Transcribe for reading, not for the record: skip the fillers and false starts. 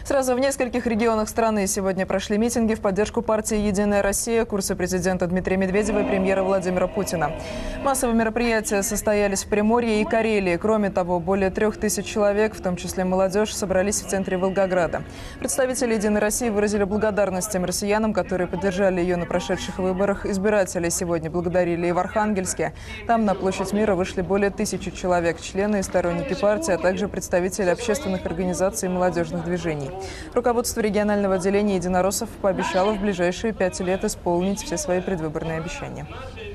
Сразу в нескольких регионах страны сегодня прошли митинги в поддержку партии «Единая Россия», курса президента Дмитрия Медведева и премьера Владимира Путина. Массовые мероприятия состоялись в Приморье и Карелии. Кроме того, более 3000 человек, в том числе молодежь, собрались в центре Волгограда. Представители «Единой России» выразили благодарность тем россиянам, которые поддержали ее на прошедших выборах. Избиратели сегодня благодарили и в Архангельске. Там на площадь Мира вышли более 1000 человек, члены и сторонники партии, а также представители общественных организаций и молодежных движений. Руководство регионального отделения единороссов пообещало в ближайшие 5 лет исполнить все свои предвыборные обещания.